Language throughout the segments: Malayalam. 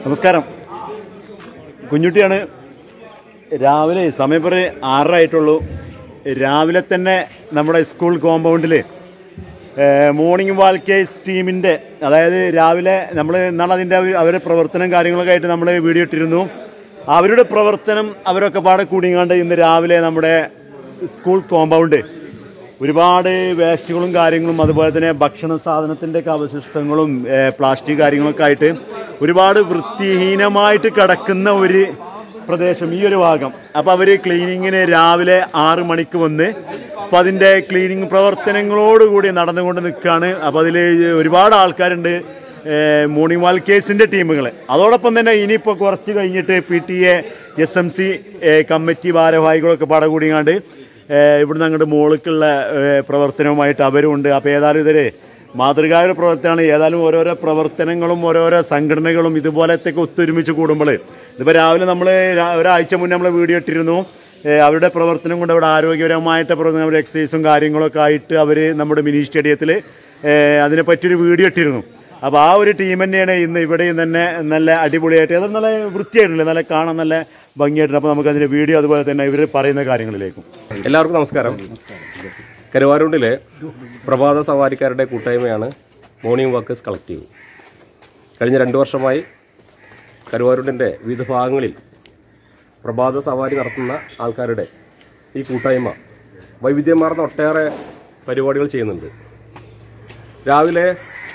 നമസ്കാരം. കുഞ്ഞുട്ടിയാണ്. രാവിലെ സമയം ഇപ്പോൾ 6:30 ആയിട്ടുള്ളൂ. രാവിലെ തന്നെ നമ്മുടെ സ്കൂൾ കോമ്പൗണ്ടിൽ മോർണിംഗ് വാൽക്കേഴ്സ് ടീമിൻ്റെ, അതായത് രാവിലെ നമ്മൾ ഇന്നാണ് അതിൻ്റെ അവരുടെ പ്രവർത്തനം കാര്യങ്ങളൊക്കെ ആയിട്ട് നമ്മൾ വീഡിയോ ഇട്ടിരുന്നു. അവരുടെ പ്രവർത്തനം അവരൊക്കെ പാടെ കൂടിങ്ങാണ്ട് ഇന്ന് രാവിലെ നമ്മുടെ സ്കൂൾ കോമ്പൗണ്ട് ഒരുപാട് വേസ്റ്റുകളും കാര്യങ്ങളും അതുപോലെ തന്നെ ഭക്ഷണ സാധനത്തിൻ്റെയൊക്കെ അവശിഷ്ടങ്ങളും പ്ലാസ്റ്റിക് കാര്യങ്ങളൊക്കെ ആയിട്ട് ഒരുപാട് വൃത്തിഹീനമായിട്ട് കിടക്കുന്ന ഒരു പ്രദേശം ഈ ഒരു ഭാഗം. അപ്പോൾ അവർ ക്ലീനിങ്ങിന് രാവിലെ 6 മണിക്ക് വന്ന് അപ്പോൾ അതിൻ്റെ ക്ലീനിങ് പ്രവർത്തനങ്ങളോടുകൂടി നടന്നുകൊണ്ട് നിൽക്കുകയാണ്. അപ്പോൾ അതിൽ ഒരുപാട് ആൾക്കാരുണ്ട്, മോർണിംഗ് വാൽക്കേഴ്സിൻ്റെ ടീമുകൾ. അതോടൊപ്പം തന്നെ ഇനിയിപ്പോൾ കുറച്ച് കഴിഞ്ഞിട്ട് PTA SMC കമ്മിറ്റി ഭാരവാഹികളൊക്കെ പാടെ കൂടിങ്ങാണ്ട് ഇവിടുന്ന് അങ്ങോട്ട് മോളിക്കുള്ള പ്രവർത്തനവുമായിട്ട് അവരുമുണ്ട്. അപ്പോൾ ഏതായാലും ഇതൊരു മാതൃകായ പ്രവർത്തനമാണ്. ഏതായാലും ഓരോരോ പ്രവർത്തനങ്ങളും ഓരോരോ സംഘടനകളും ഇതുപോലത്തെയൊക്കെ ഒത്തൊരുമിച്ച് കൂടുമ്പോൾ, ഇതിപ്പോൾ രാവിലെ നമ്മൾ ഒരാഴ്ച മുന്നേ നമ്മൾ വീഡിയോ ഇട്ടിരുന്നു. അവരുടെ പ്രവർത്തനം കൊണ്ട് അവിടെ ആരോഗ്യപരമായിട്ട് പ്രവർത്തനം, അവർ എക്സസൈസും കാര്യങ്ങളൊക്കെ ആയിട്ട് അവർ നമ്മുടെ മിനി സ്റ്റേഡിയത്തിൽ അതിനെപ്പറ്റിയൊരു വീഡിയോ ഇട്ടിരുന്നു. അപ്പോൾ ആ ഒരു ടീം തന്നെയാണ് ഇന്ന് ഇവിടെയും തന്നെ നല്ല അടിപൊളിയായിട്ട്, അത് നല്ല വൃത്തിയായിട്ടില്ല, നല്ല കാണാൻ നല്ല ഭംഗിയായിട്ടുണ്ട്. അപ്പോൾ നമുക്കതിൻ്റെ വീഡിയോ അതുപോലെ തന്നെ ഇവർ പറയുന്ന കാര്യങ്ങളിലേക്കും. എല്ലാവർക്കും നമസ്കാരം. കരുവാരൂണ്ടിലെ പ്രഭാത സവാരിക്കാരുടെ കൂട്ടായ്മയാണ് മോർണിംഗ് വാക്കേഴ്സ് കളക്റ്റീവ്. കഴിഞ്ഞ 2 വർഷമായി കരുവാരൂണ്ടിൻ്റെ വിവിധ ഭാഗങ്ങളിൽ പ്രഭാത സവാരി നടത്തുന്ന ആൾക്കാരുടെ ഈ കൂട്ടായ്മ വൈവിധ്യമാർന്ന ഒട്ടേറെ പരിപാടികൾ ചെയ്യുന്നുണ്ട്. രാവിലെ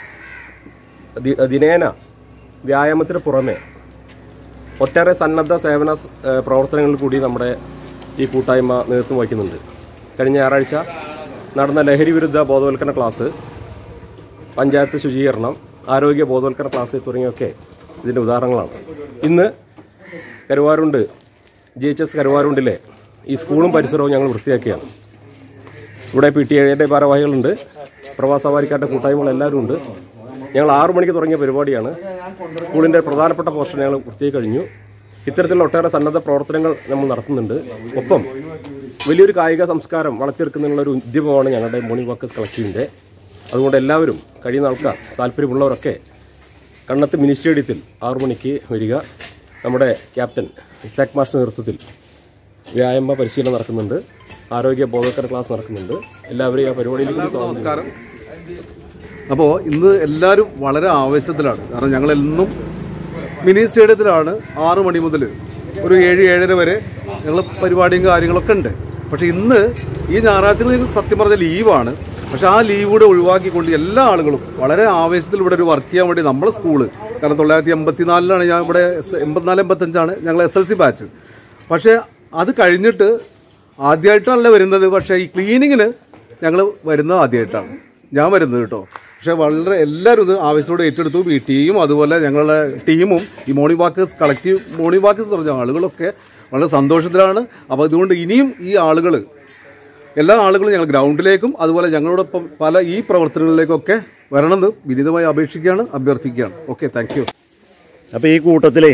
ദിനേന വ്യായാമത്തിന് പുറമെ ഒട്ടേറെ സന്നദ്ധ സേവന പ്രവർത്തനങ്ങളിൽ കൂടി നമ്മുടെ ഈ കൂട്ടായ്മ നേതൃത്വം വഹിക്കുന്നുണ്ട്. കഴിഞ്ഞ ഞായറാഴ്ച നടന്ന ലഹരി വിരുദ്ധ ബോധവൽക്കരണ ക്ലാസ്, പഞ്ചായത്ത് ശുചീകരണം, ആരോഗ്യ ബോധവൽക്കരണ ക്ലാസ് തുടങ്ങിയൊക്കെ ഇതിൻ്റെ ഉദാഹരണങ്ങളാണ്. ഇന്ന് കരുവാരൂണ്ട് GHS കരുവാരൂണ്ടിലെ ഈ സ്കൂളും പരിസരവും ഞങ്ങൾ വൃത്തിയാക്കിയാണ്. ഇവിടെ PTA ഭാരവാഹികളുണ്ട്, പ്രവാസ സവാരിക്കാരുടെ കൂട്ടായ്മകൾ എല്ലാവരും ഉണ്ട്. ഞങ്ങൾ 6 മണിക്ക് തുടങ്ങിയ പരിപാടിയാണ്. സ്കൂളിൻ്റെ പ്രധാനപ്പെട്ട പോർഷൻ ഞങ്ങൾ വൃത്തിയാക്കി കഴിഞ്ഞു. ഇത്തരത്തിലുള്ള ഒട്ടേറെ സന്നദ്ധ പ്രവർത്തനങ്ങൾ നമ്മൾ നടത്തുന്നുണ്ട്. ഒപ്പം വലിയൊരു കായിക സംസ്കാരം വളർത്തിയെടുക്കുന്നതിനുള്ളൊരു ഉദ്യമമാണ് ഞങ്ങളുടെ മോർണിംഗ് വാക്കേഴ്സ് കളക്റ്റീവിൻ്റെ. അതുകൊണ്ട് എല്ലാവരും, കഴിയുന്ന ആൾക്കാർ, താല്പര്യമുള്ളവരൊക്കെ കണ്ണത്ത് മിനി സ്റ്റേഡിയത്തിൽ 6 മണിക്ക് വരിക. നമ്മുടെ ക്യാപ്റ്റൻ ഇസാക് മാസ്റ്റർ നേതൃത്വത്തിൽ വ്യായാമ പരിശീലനം നടക്കുന്നുണ്ട്, ആരോഗ്യ ബോധവൽക്കരണ ക്ലാസ് നടക്കുന്നുണ്ട്. എല്ലാവരെയും ആ പരിപാടിയിലേക്ക് നമസ്കാരം. അപ്പോൾ ഇന്ന് എല്ലാവരും വളരെ ആവേശത്തിലാണ്. കാരണം ഞങ്ങളെന്നും മിനി സ്റ്റേഡിയത്തിലാണ് 6 മണി മുതൽ ഒരു 7-7:30 വരെ ഞങ്ങൾ പരിപാടിയും കാര്യങ്ങളൊക്കെ ഉണ്ട്. പക്ഷേ ഇന്ന് ഈ ഞായറാഴ്ചകളിൽ സത്യം പറഞ്ഞ ലീവാണ്. പക്ഷെ ആ ലീവ് കൂടെ ഒഴിവാക്കിക്കൊണ്ട് എല്ലാ ആളുകളും വളരെ ആവേശത്തിൽ ഇവിടെ ഒരു വർക്ക് ചെയ്യാൻ വേണ്ടി നമ്മുടെ സ്കൂള്, കാരണം 1984 ഞാൻ ഇവിടെ 84-85 ഞങ്ങൾ SLC ബാച്ച്. പക്ഷേ അത് കഴിഞ്ഞിട്ട് ആദ്യമായിട്ടല്ല വരുന്നത്. പക്ഷേ ഈ ക്ലീനിങ്ങിന് ഞങ്ങൾ വരുന്നത് ആദ്യമായിട്ടാണ് ഞാൻ വരുന്നത് കേട്ടോ. പക്ഷേ വളരെ എല്ലാവരും ഇത് ആവേശത്തോടെ ഏറ്റെടുത്തു. PTAയും അതുപോലെ ഞങ്ങളുടെ ടീമും ഈ morning walkers collective morning walkers പറഞ്ഞ ആളുകളൊക്കെ വളരെ സന്തോഷത്തിലാണ്. അപ്പോൾ അതുകൊണ്ട് ഇനിയും ഈ ആളുകൾ, എല്ലാ ആളുകളും ഞങ്ങൾ ഗ്രൗണ്ടിലേക്കും അതുപോലെ ഞങ്ങളോടൊപ്പം പല ഈ പ്രവർത്തനങ്ങളിലേക്കൊക്കെ വരണമെന്ന് വിനീതമായി അപേക്ഷിക്കുകയാണ്, അഭ്യർത്ഥിക്കുകയാണ്. Okay, thank you. അപ്പോൾ ഈ കൂട്ടത്തിലേ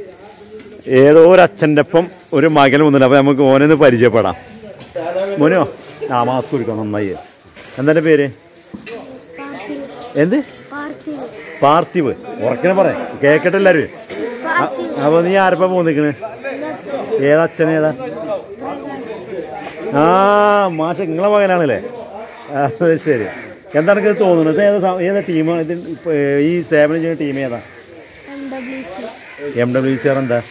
ഏതോ ഒരു അച്ഛൻ്റെ ഒപ്പം ഒരു മകൻ വന്നിട്ടുണ്ട്. അപ്പോൾ നമുക്ക് ഓനൊന്ന് പരിചയപ്പെടാം. മോനോ, മാസ്ക് കൊടുക്കാം നന്നായി. എന്താ പേര്? എന്ത്? പാർത്ഥിവ്. ഉറക്കനെ പറയാം, കേക്കട്ടെ എല്ലാവരും. അപ്പോൾ നീ ആരപ്പാ പോന്നിക്കണ്? ഏതാ അച്ഛനേതാ? മാഷ നിങ്ങളെ മകനാണല്ലേ? ശരി. എന്താണ് എനിക്ക് തോന്നുന്നത്? ഏതാ ടീമാണ് ഇത്? ഈ സേവനം ചെയ്യുന്ന ടീം ഏതാ? MWC എന്താ?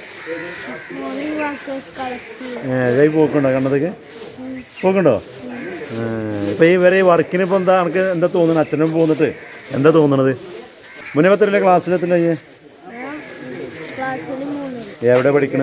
ഇതായി പോക്കുണ്ടോ? കണ്ടതൊക്കെ പോക്കുണ്ടോ? ഇപ്പം ഈ വരെ ഈ വർക്കിന് ഇപ്പോൾ എന്താ എനിക്ക് എന്താ തോന്നുന്നത്? അച്ഛനും പോന്നിട്ട് എന്താ തോന്നണത്? മുന്നേ പത്തിലെ ക്ലാസ്സിലെത്തില്ല? എവിടെ പഠിക്കണ?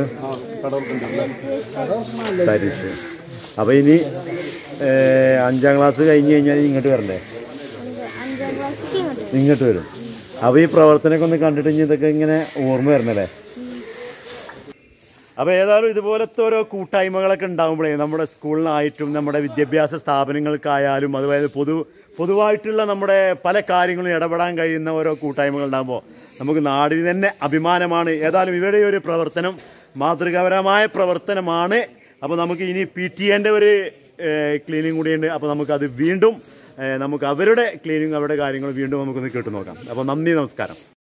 പരീക്ഷ. അപ്പോൾ ഇനി 5ാം ക്ലാസ് കഴിഞ്ഞ് കഴിഞ്ഞാൽ ഇങ്ങോട്ട് വരണ്ടേ? ഇങ്ങോട്ട് വരും. അപ്പോൾ ഈ പ്രവർത്തനമൊക്കെ ഒന്ന് കണ്ടിട്ട് ഇനി ഇതൊക്കെ ഇങ്ങനെ ഓർമ്മ വരണല്ലേ? അപ്പോൾ ഏതായാലും ഇതുപോലത്തെ ഓരോ കൂട്ടായ്മകളൊക്കെ ഉണ്ടാകുമ്പോഴേ നമ്മുടെ സ്കൂളിനായിട്ടും നമ്മുടെ വിദ്യാഭ്യാസ സ്ഥാപനങ്ങൾക്കായാലും അതുപോലെ പൊതുവായിട്ടുള്ള നമ്മുടെ പല കാര്യങ്ങളും ഇടപെടാൻ കഴിയുന്ന ഓരോ കൂട്ടായ്മകൾ ഉണ്ടാകുമ്പോൾ നമുക്ക് നാടിന് തന്നെ അഭിമാനമാണ്. ഏതായാലും ഇവരുടെ ഒരു പ്രവർത്തനം മാതൃകാപരമായ പ്രവർത്തനമാണ്. അപ്പോൾ നമുക്ക് ഇനി PTA ഒരു ക്ലീനിങ് കൂടിയുണ്ട്. അപ്പോൾ നമുക്കത് വീണ്ടും നമുക്ക് അവരുടെ ക്ലീനിങ്, അവരുടെ കാര്യങ്ങൾ വീണ്ടും നമുക്കൊന്ന് കേട്ടു നോക്കാം. അപ്പോൾ നന്ദി, നമസ്കാരം.